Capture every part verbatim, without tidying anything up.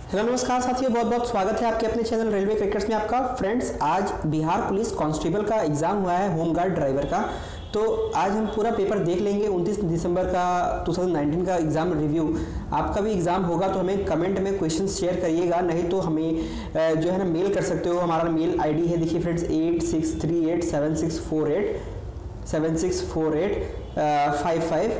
Hello नमस्कार साथियों, बहुत बहुत स्वागत है आपके अपने चैनल रेलवे क्रिकेट्स में आपका। फ्रेंड्स, आज बिहार पुलिस कांस्टेबल का एग्जाम हुआ है, होमगार्ड ड्राइवर का। तो आज हम पूरा पेपर देख लेंगे। उनतीस दिसंबर का दो हज़ार उन्नीस का एग्ज़ाम रिव्यू। आपका भी एग्ज़ाम होगा तो हमें कमेंट में क्वेश्चन शेयर करिएगा, नहीं तो हमें जो है ना मेल कर सकते हो। हमारा मेल आईडी है, देखिए friends, eight six three eight seven six four eight seven six four eight five five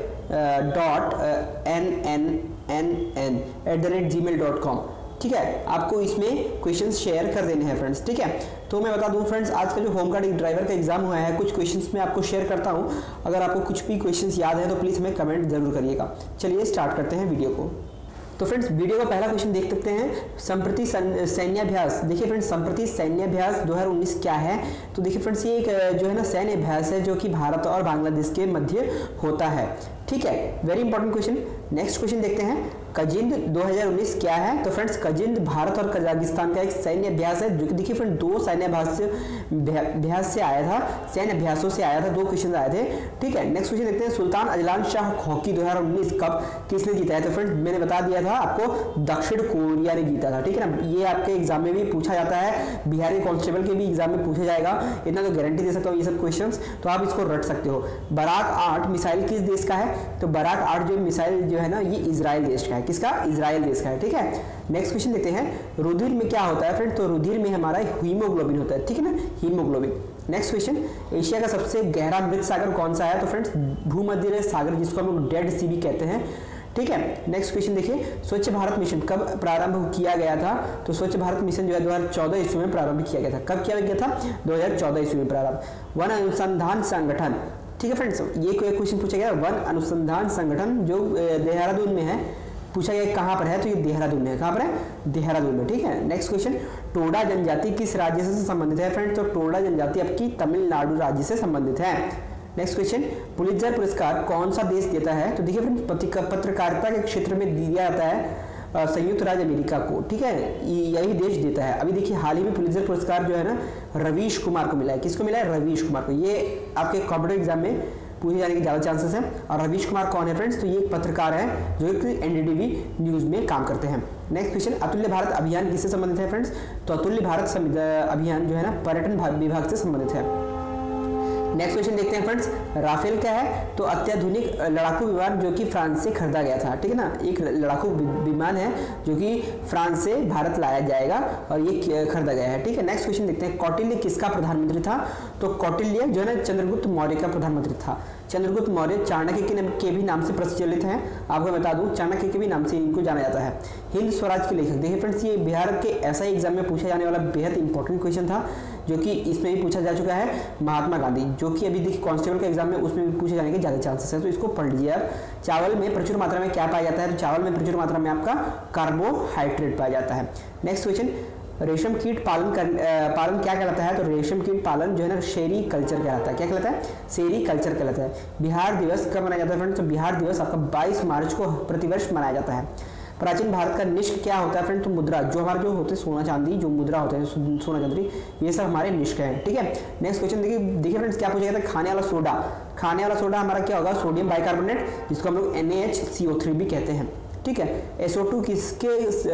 dot N N N N at the rate Gmail dot com. ठीक है, आपको इसमें क्वेश्चंस शेयर कर देने हैं friends. ठीक है, तो मैं बता दूं फ्रेंड्स, आज का जो होमगार्ड ड्राइवर का एग्जाम हुआ है, कुछ क्वेश्चंस मैं आपको शेयर करता हूं। अगर आपको कुछ भी क्वेश्चंस याद है तो प्लीज़ हमें कमेंट जरूर करिएगा। चलिए स्टार्ट करते हैं वीडियो को। तो फ्रेंड्स, वीडियो का पहला क्वेश्चन देख सकते हैं, संप्रति सैन्याभ्यास। देखिए फ्रेंड्स, संप्रति सैन्याभ्यास दो हज़ार उन्नीस क्या है? तो देखिए फ्रेंड्स, ये एक जो है ना सैन्य अभ्यास है जो कि भारत और बांग्लादेश के मध्य होता है। ठीक है, very important question. Next question देखते हैं, कजिंद दो हज़ार उन्नीस क्या है? तो फ्रेंड्स, कजिंद भारत और कजाकिस्तान का एक सैन्य अभ्यास है, जो कि देखिए फ्रेंड्स दो सैन्य अभ्यास से अभ्यास से आया था, सैन्य अभ्यासों से आया था, दो क्वेश्चन आए थे। ठीक है, नेक्स्ट क्वेश्चन देखते हैं, सुल्तान अजलान शाह हॉकी दो हज़ार उन्नीस कब किसने जीता है? तो फ्रेंड्स, मैंने बता दिया था आपको, दक्षिण कोरिया ने जीता था। ठीक है ना, ये आपके एग्जाम में भी पूछा जाता है, बिहारी कांस्टेबल के भी एग्जाम में पूछा जाएगा, इतना तो गारंटी दे सकता हूँ ये सब क्वेश्चन, तो आप इसको रट सकते हो। बराक आठ मिसाइल किस देश का है? तो बराक आठ जो मिसाइल जो है ना, ये इजराइल देश का है। किसका? इजराइल देश का है। ठीक है, नेक्स्ट क्वेश्चन देखते हैं, रुधिर में क्या होता है फ्रेंड? तो रुधिर में हमारा हीमोग्लोबिन होता है। ठीक है ना, हीमोग्लोबिन। नेक्स्ट क्वेश्चन, एशिया का सबसे गहरा मृत सागर कौन सा है? तो फ्रेंड्स, भूमध्य सागर, जिसको हम लोग डेड सी भी कहते हैं। ठीक है, नेक्स्ट क्वेश्चन देखिए, स्वच्छ भारत मिशन कब प्रारंभ किया गया था? तो स्वच्छ भारत मिशन जो है दो हज़ार चौदह ईस्वी में प्रारंभ किया गया था। कब किया गया था? दो हज़ार चौदह ईस्वी में प्रारंभ। वन अनुसंधान संगठन, ठीक है फ्रेंड्स, ये क्वेश्चन पूछा गया, वन अनुसंधान संगठन जो देहरादून में है, पूछा गया कहाँ पर है? तो ये देहरादून में है। कहाँ पर है? देहरादून में। ठीक है, नेक्स्ट क्वेश्चन, टोडा जनजाति किस राज्य से संबंधित है फ्रेंड्स? तो टोडा जनजाति आपकी तमिलनाडु राज्य से संबंधित है। नेक्स्ट क्वेश्चन, पुलित्जर पुरस्कार कौन सा देश देता है? तो देखिए फ्रेंड्स, पत्रकारिता के क्षेत्र में दिया जाता है संयुक्त राज्य अमेरिका को। ठीक है, यही देश देता है। अभी देखिए हाल ही में पुलित्जर पुरस्कार जो है ना रवीश कुमार को मिला है। किसको मिला है? रवीश कुमार को। ये आपके कॉम्पिटिटिव एग्जाम में पूछे जाने के ज्यादा चांसेस हैं। और रवीश कुमार कौन है फ्रेंड्स? तो ये एक पत्रकार है जो कि एनडीटीवी न्यूज में काम करते हैं। नेक्स्ट क्वेश्चन, अतुल्य भारत अभियान किससे संबंधित है फ्रेंड्स? तो अतुल्य भारत अभियान जो है ना पर्यटन विभाग से संबंधित है। नेक्स्ट क्वेश्चन देखते हैं फ्रेंड्स, राफेल क्या है? तो अत्याधुनिक लड़ाकू विमान जो कि फ्रांस से खरीदा गया था। ठीक है ना, एक लड़ाकू विमान है जो कि फ्रांस से भारत लाया जाएगा और ये खरीदा गया है। ठीक है, नेक्स्ट क्वेश्चन देखते हैं, कौटिल्य किसका प्रधानमंत्री था? तो कौटिल्य जो है ना चंद्रगुप्त मौर्य का प्रधानमंत्री था। चंद्रगुप्त मौर्य चाणक्य के, के भी नाम से प्रचलित हैं। आपको बता दूं, चाणक्य के भी नाम से इनको जाना जाता है। हिंद स्वराज के लेखक, देखिए फ्रेंड्स, ये बिहार के ऐसा एग्जाम में पूछा जाने वाला बेहद इंपॉर्टेंट क्वेश्चन था, जो कि इसमें भी पूछा जा चुका है। महात्मा गांधी, जो कि अभी देखिए कांस्टेबल के एग्जाम में उसमें भी पूछे जाने के ज्यादा चांसेस है, तो इसको पढ़ लीजिए आप। चावल में प्रचुर मात्रा में क्या पाया जाता है? तो चावल में प्रचुर मात्रा में आपका कार्बोहाइड्रेट पाया जाता है। नेक्स्ट क्वेश्चन, रेशम कीट पालन कर, पालन क्या कहलाता है? तो रेशम कीट पालन जो है ना सेरी कल्चर कहलाता है। क्या कहलाता है? सेरी कल्चर कहलाता है। बिहार दिवस कब मनाया जाता है फ्रेंड्स? तो बिहार दिवस आपका बाईस मार्च को प्रतिवर्ष मनाया जाता है। प्राचीन भारत का निष्क क्या होता है फ्रेंड? तो मुद्रा, जो हमारे जो होते हैं सोना चांदी, जो मुद्रा होते हैं सोना चांदी, ये सब हमारे निष्क हैं। ठीक है, नेक्स्ट क्वेश्चन देखिए देखिए फ्रेंड्स, क्या पूछा गया था? खाने वाला सोडा, खाने वाला सोडा हमारा क्या होगा? सोडियम बाइकार्बोनेट, जिसको हम लोग N A H C O three भी कहते हैं। ठीक है, एस ओ टू किसके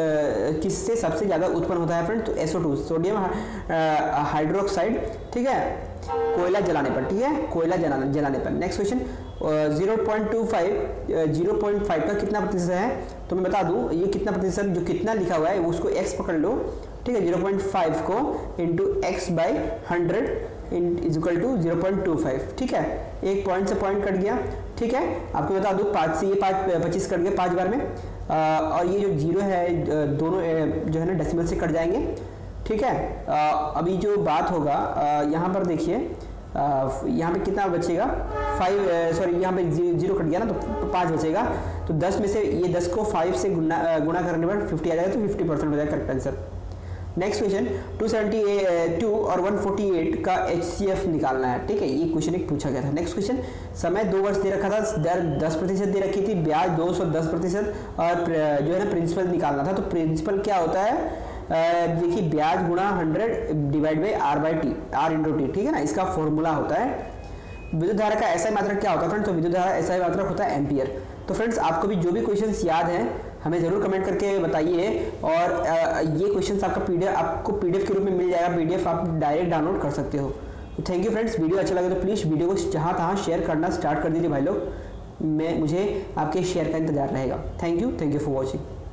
किससे सबसे ज्यादा उत्पन्न होता है फ्रेंड? तो S O two sodium hydroxide. ठीक है, कोयला जलाने पर। ठीक है, कोयला जलाने जलाने पर। Next question, zero point two five zero point five का कितना प्रतिशत है? तो मैं बता दूं, ये कितना प्रतिशत, जो कितना लिखा हुआ है उसको x पकड़ लो। ठीक है, ज़ीरो पॉइंट फाइव को into X by hundred is equal to zero point two five. ठीक है, एक पॉइंट से पॉइंट कट गया। ठीक है, आपको बता दूं, पाँच से ये पाँच पच्चीस कट गया पाँच बार में, आ, और ये जो जीरो है दोनों जो है ना डेसिमल से कट जाएंगे। ठीक है, आ, अभी जो बात होगा यहाँ पर देखिए, यहाँ पे कितना बचेगा? फाइव सॉरी यहाँ पे जीरो कट गया ना, तो पाँच बचेगा। तो दस में से ये दस को फाइव से गुना गुना करने पर फिफ्टी आ जाएगा, तो फिफ्टी परसेंट हो जाएगा correct answer. Next question, two seventy two और वन फोर्टी एट का एच सी एफ निकालना है। ठीक है, ये क्वेश्चन एक पूछा गया था। नेक्स्ट क्वेश्चन, समय दो वर्ष दे रखा था, दर दस प्रतिशत दे रखी थी, ब्याज दो सौ दस प्रतिशत, और जो है ना प्रिंसिपल निकालना था। तो प्रिंसिपल क्या होता है? देखिए ब्याज गुणा hundred divide by R by T, R into T. ठीक है ना, इसका फॉर्मूला होता है। विद्युत धारा का एसआई मात्रक क्या होता है फ्रेंड्स? तो विद्युत धारा एसआई मात्रक होता है एम्पियर। तो फ्रेंड्स, आपको भी जो भी क्वेश्चंस याद हैं हमें ज़रूर कमेंट करके बताइए। और आ, ये क्वेश्चन आपका पीडीएफ आपको पीडीएफ के रूप में मिल जाएगा, पीडीएफ आप डायरेक्ट डाउनलोड कर सकते हो। तो थैंक यू फ्रेंड्स, वीडियो अच्छा लगे तो प्लीज़ वीडियो को जहाँ तहाँ शेयर करना स्टार्ट कर दीजिए भाई लोग। मैं मुझे आपके शेयर का इंतजार रहेगा। Thank you thank you for watching.